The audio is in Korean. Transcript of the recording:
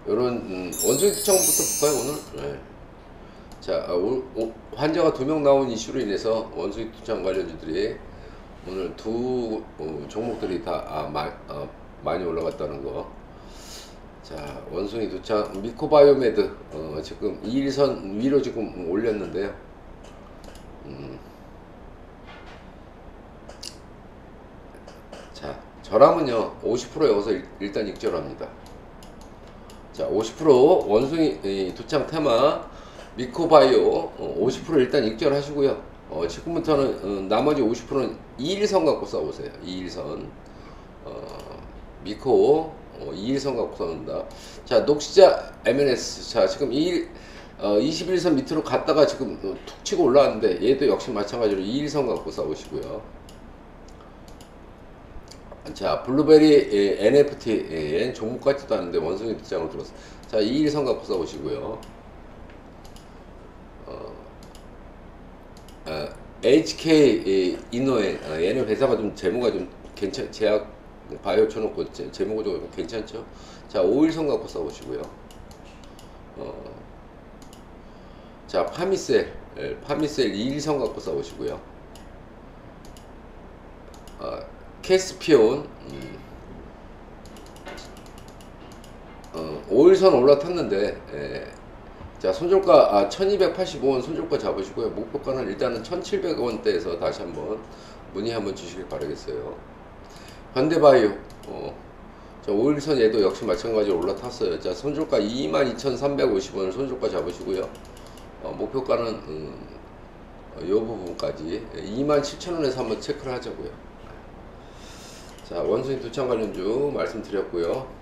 요런 원숭이 투창부터 볼까요 오늘? 네. 자, 환자가 2명 나온 이슈로 인해서 원숭이 투창 관련주들이 오늘 두 종목들이 다 많이 올라갔다는 거. 자, 원숭이 투창 미코바이오메드 지금 2일선 위로 지금 올렸는데요. 자, 저라면요 50% 여기서 일단 익절합니다. 자, 50% 원숭이 두창 테마 미코바이오 50% 일단 익절하시고요. 지금부터는 나머지 50%는 2일선 갖고 싸우세요. 2일선 미코 2일선 갖고 싸운다. 자, 녹시자 MNS 자 지금 21선 밑으로 갔다가 지금 툭 치고 올라왔는데 얘도 역시 마찬가지로 2일선 갖고 싸우시고요. 자, 블루베리 NFT 종목 같지도 않은데 원숭이 두장을 들었어. 자, 2일선 갖고 싸우시고요. HK 이노엔 얘는 회사가 좀 재무가 좀 제약 바이오 쳐놓고 재무가 좀 괜찮죠. 자, 5일선 갖고 싸우시고요. 자, 파미셀 2일선 갖고 싸우시고요. 캐스피온 5일선 올라탔는데 자, 손절가 1285원 손절가 잡으시고요. 목표가는 일단은 1700원대에서 다시 한번 문의 한번 주시길 바라겠어요. 현대바이오 자, 5일선 얘도 역시 마찬가지로 올라탔어요. 자, 손절가 22,350원을 손절가 잡으시고요. 목표가는 이 부분까지 27,000원에서 한번 체크를 하자고요. 자, 원숭이 두창 관련주 말씀드렸고요.